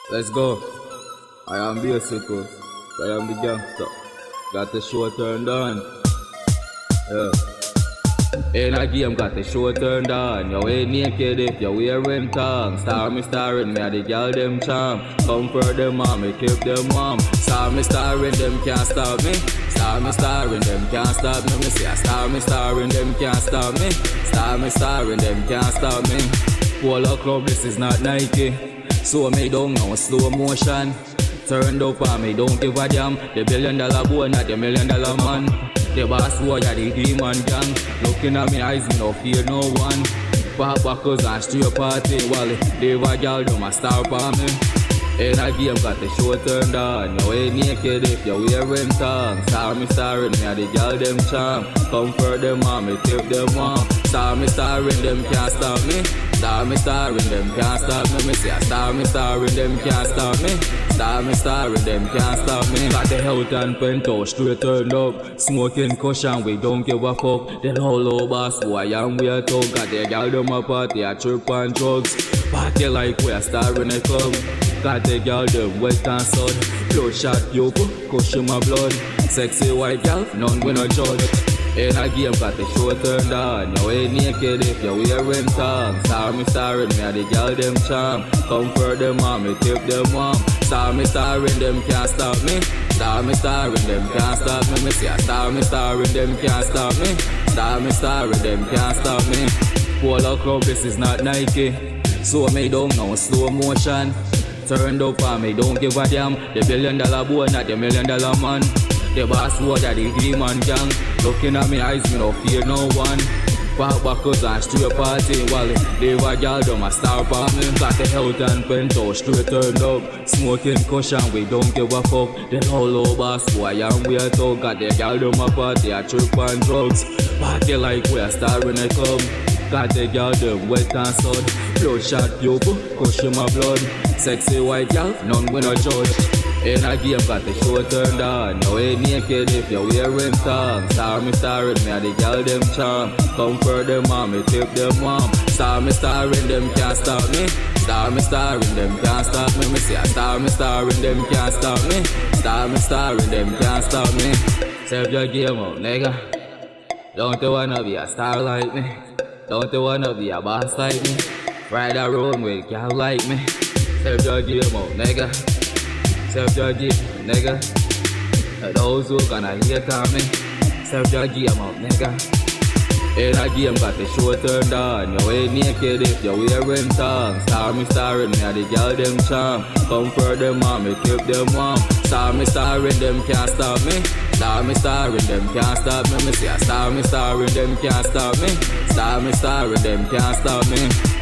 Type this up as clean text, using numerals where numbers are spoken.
Let's go. I am basically. I am the gangster. Got the show turned on. Yeah. In a game, got the show turned on. You ain't naked if you wearing tongue. Star me starring me, the girl them charm. Comfort them mom, me keep them warm. Star me starring them, can't stop me. Star me starring them, can't stop me. Me say, star me starring them, can't stop me. Star me starring them, can't stop me. Polo club, this is not Nike. So me don't know slow motion. Turned up on me, don't give a damn. The $1 billion boy, not the $1 million man. The boss boy, yeah, the demon gang. Looking at me eyes, me no fear no one. Pop backers and straight party. Well, leave a girl, do my star for me. In a game, got the show turned on. You ain't naked if you wearing tongue. Star me starring me, the girl them charm. Comfort them on me, keep them warm. Star me starring them, can't stop me. Star me starring them, can't stop me. Me say, star me starring them, can't stop me. Star me starring them, can't stop me. Got the health and penthouse straight turned up. Smoking cushion, we don't give a fuck. The whole boss boy and we a talk. Got the girl them a party, a trip and drugs. Party like we a star in a club. Got the girl them wet and sun. Bloodshot you, cushion my blood. Sexy white girl, none we no judge. In a game, got the show turned on. You ain't naked if you wearing tongue. Star me starring me, the girl them charm. Comfort them on me, keep them warm. Star me starring them, can't stop me. Star me starring them, can't stop me. Me say, star me starring them, can't stop me. Star me starring them, can't stop me. Polo club, this is not Nike. So me don't know slow motion. Turned up on me, don't give a damn. The $1 billion boy, not the $1 million man. The boss boy, that the demon gang. Looking at me eyes, me no fear no one. Pop backers and straight party. Well, leave a girl, do my star for me. Got the health and penthouse straight turned up. Smoking cushion, we don't give a fuck. The whole boss boy and we a talk. Got the girl, do my party, a trip and drugs. Party like we a star in a club. Got the girl, them wet and sun. Bloodshot you, cushion my blood. Sexy white girl, none we no judge. In a game, got the show turned on. You ain't naked if you wearing tongue. Star me starring me, the girl them charm. Comfort them on me, keep them warm. Star me starring them, can't stop me. Star me starring them, can't stop me. Me say, star me starring them, can't stop me. Star me starring them, can't stop me. Serve your game out, nigga. Don't you wanna be a star like me? Don't you wanna be a boss like me? Ride a road with a girl like me. Serve your game out, nigga. Serve your game, nigga. Those who gonna hate on me. Serve your game out, nigga. In a game, got the show turned on. You ain't naked if you wearing tongue. Star me starring me, the girl them charm. Comfort them on me, keep them warm. Star me starring them, can't stop me. Star me starring them, can't stop me. Me say, star me starring them, can't stop me. Star me starring them, can't stop me.